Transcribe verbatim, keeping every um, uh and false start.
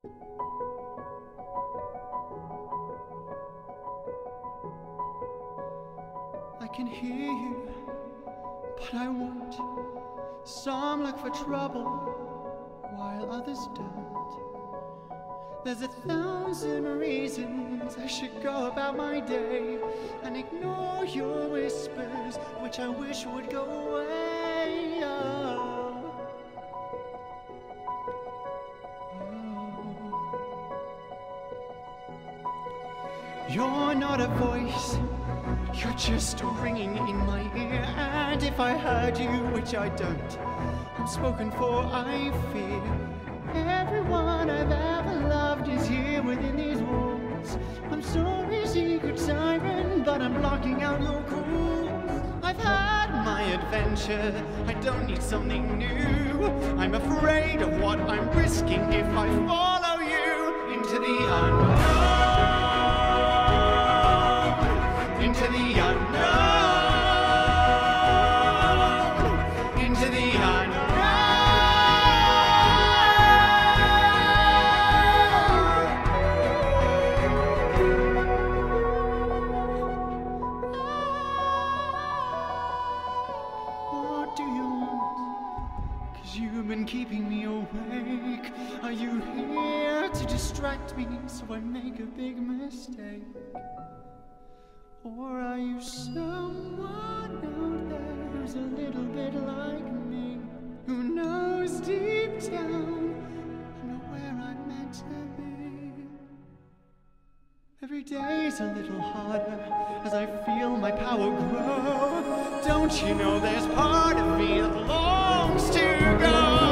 I can hear you, but I won't. Some look for trouble, while others don't. There's a thousand reasons I should go about my day and ignore your whispers, which I wish would go away. Oh. Oh. You're not a voice, you're just ringing in my ear, and if I heard you, which I don't, I'm spoken for, I fear. Everyone I've ever loved is here within these walls. I'm sorry, secret siren, but I'm blocking out your calls. I've had my adventure, I don't need something new. I'm afraid of what I'm risking if I follow you into the unknown. Into the unknown. Into the unknown. You've been keeping me awake. Are you here to distract me so I make a big mistake? Or are you someone out there who's a little bit like me, who knows deep down I'm not where I'm meant to be? Every day's a little harder as I feel my power grow. Don't you know there's part of me that longs to go?